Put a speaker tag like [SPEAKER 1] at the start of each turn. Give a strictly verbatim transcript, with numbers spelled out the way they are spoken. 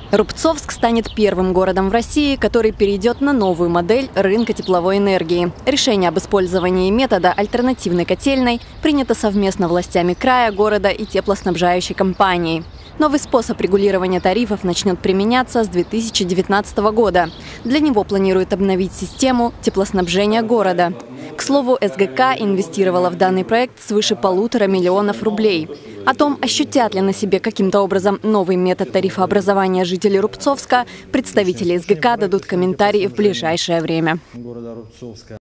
[SPEAKER 1] Рубцовск станет первым городом в России, который перейдет на новую модель рынка тепловой энергии. Решение об использовании метода альтернативной котельной принято совместно властями края, города и теплоснабжающей компанией. Новый способ регулирования тарифов начнет применяться с две тысячи девятнадцатого года. Для него планируют обновить систему теплоснабжения города. К слову, СГК инвестировала в данный проект свыше полутора миллионов рублей. О том, ощутят ли на себе каким-то образом новый метод тарифообразования жители Рубцовска, представители СГК дадут комментарии в ближайшее время.